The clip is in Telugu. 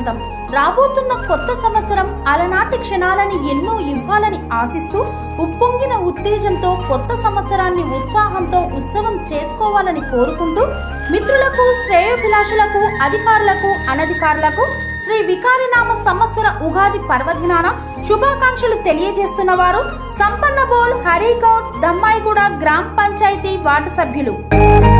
సొంతం. రాబోతున్న కొత్త సంవత్సరం అలనాటి క్షణాలని ఎన్నో ఇవ్వాలని ఆశిస్తూ ఉప్పొంగిన ఉత్తేజంతో కొత్త సంవత్సరాన్ని ఉత్సాహంతో ఉత్సవం చేసుకోవాలని కోరుకుంటూ మిత్రులకు, శ్రేయోభిలాషులకు, అధికారులకు, అనధికారులకు శ్రీ వికారినామ సంవత్సర ఉగాది పర్వదినాన శుభాకాంక్షలు తెలియజేస్తున్న వారు సంపన్నబోల్, హరిగౌడ్, దమ్మాయిగూడ గ్రామ పంచాయతీ వార్డు సభ్యులు.